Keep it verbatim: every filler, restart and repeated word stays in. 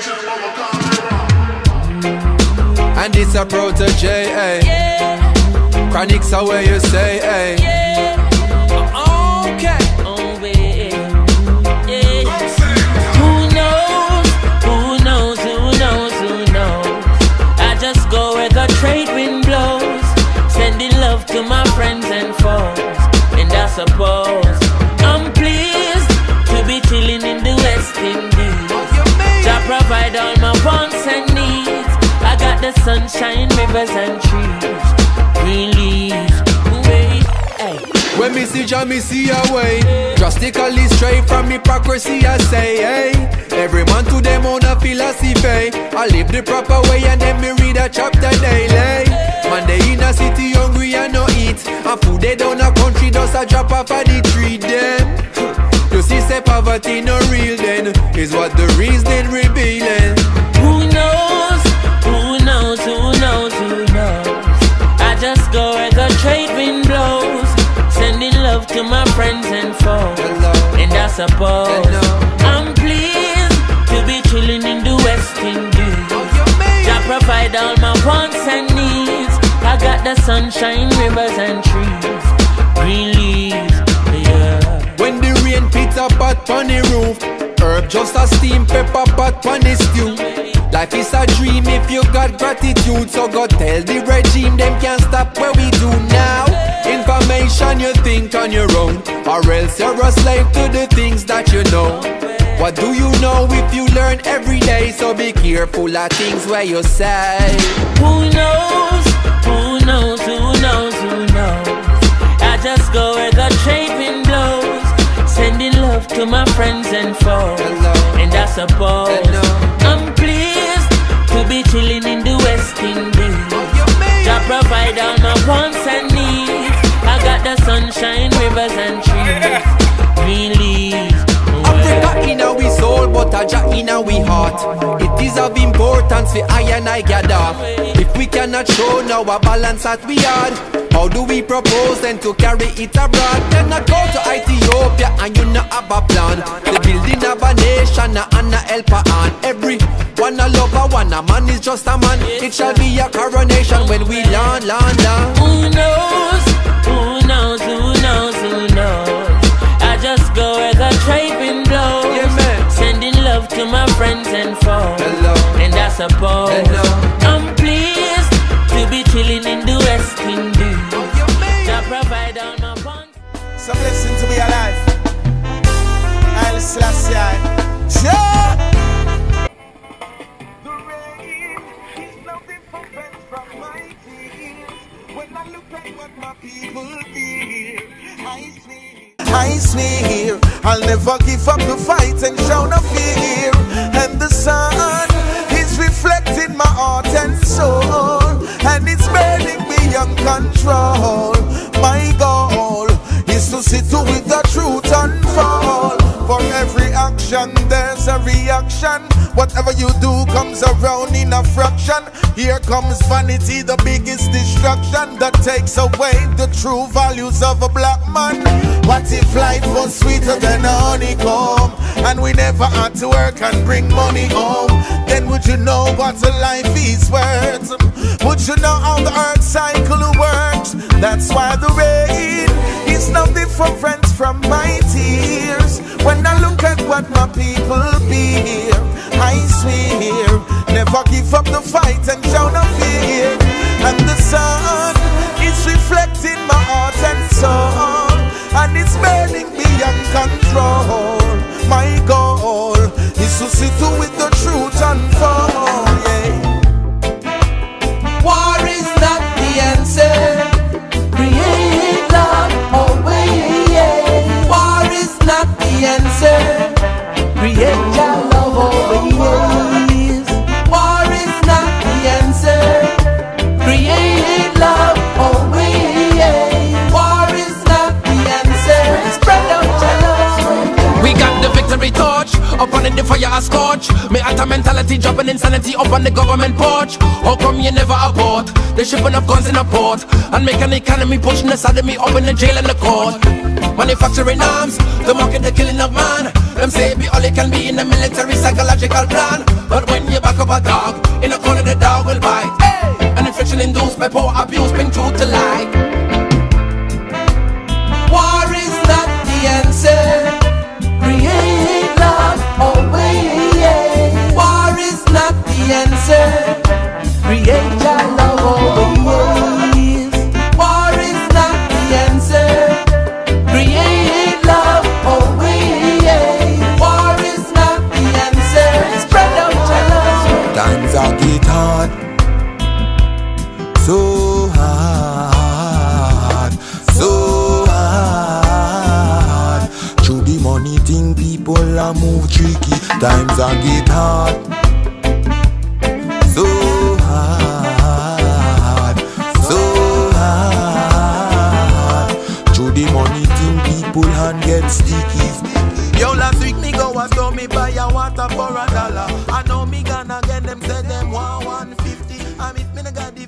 And it's a protege, eh? Yeah. Chronics are where you say, eh? Yeah. Okay. Oh, babe. Yeah. Who knows? Who knows? Who knows? Who knows? I just go where the trade wind blows, sending love to my friends and foes. And I suppose I'm pleased to be chilling in the West Indies. Jah provide all my wants and needs. I got the sunshine, rivers and trees. Release, wait, hey. When me see Jah, me see a way. Drastically straight from hypocrisy, I say, hey. Every man to them own a philosophy. I live the proper way and then me read a chapter daily. Man, they in a city hungry and no eat. And food they down a country does a drop off of the tree them. You see say poverty no real then, is what the reason revealing. Who knows, who knows, who knows, who knows. I just go where the trade wind blows, sending love to my friends and foes. Hello. And I suppose Hello. I'm pleased to be chilling in the West Indies. Jah provide all my wants and needs. I got the sunshine, rivers and trees. Release, yeah. When the rain pits a pot on the roof, herb just a steam pepper pot on the stew. Life is a dream if you got gratitude. So go tell the regime them can't stop what we do now. Information you think on your own, or else you're a slave to the things that you know. What do you know if you learn every day? So be careful of things where you say. Who knows, who knows, who knows, who knows. I just go where the trade wind blows, sending love to my friends and foes. Hello. And I suppose Hello. I'm pleased to be chilling in the West Indies. Jah provide all my wants and needs. I got the sunshine, rivers and trees. Release. Africa in our soul, but a Jah in our heart. It is of importance for I and I gather. If we cannot show now a balance that we are, how do we propose then to carry it abroad? Then not go to Ethiopia and you not have a plan. The building of a nation and a helper on. Every one a lover, one a man is just a man. It shall be a coronation when we land, land, land. Who knows, who knows, who knows, who knows. I just go where the trade wind blows, Yeah, man. sending love to my friends and foes. Hello. And I suppose Hello. I'm pleased to be chilling in the West Indies. Jah provide all my wants. It's a blessing to be alive. I'll Selassie. Sure. The rain is nothing but friends from my tears. When I look at what my people feel, I swear. I swear I'll never give up the fight and show no fear. And the sun is reflecting my heart and soul, and it's burning beyond control. My goal is to see to it the truth unfold. For every action there's a reaction. Whatever you do comes around in a fraction. Here comes vanity, the biggest distraction that takes away the true values of a black man. What if life was sweeter than honeycomb, and we never had to work and bring money home? Then would you know what a life is worth? Would you know how the earth cycle works? That's why the rain is no different from my tears. When I look at what my people bear, I swear, never give up the fight and show no fear. And the sun is reflecting my heart and soul, and it's burning beyond control. My goal is to see to it the truth unfold. Yeah. War is not the answer. Create love always. War is not the answer. Create your love always. War is not the answer. Create love always. War is not the answer. Spread out your love. We got the victory torch up on the fire a scorch. Me at a mentality dropping insanity up on the government porch. How come you never abort the shipping of guns in a port and make an economy pushing the side of me up in the jail and the court? Manufacturing arms, the market, the killing of man. Them say be all it can be in the military psychological plan. But when you back up a dog, in a corner the dog will bite. Hey! An infection induced by poor abuse, been true to lie. War is not the answer. Create love always. War is not the answer. Create your love always. War is not the answer. Create love always. War is not the answer. Spread out your love. Times are get hard, so hard, so hard. Through the money thing, people are move tricky. Times are get hard, so hard, so hard. Through the money thing, people hand get sticky. Yo, last week me go a store, me buy a water for a dollar. I know me gonna get them, say them want one fifty. I mean, me no got the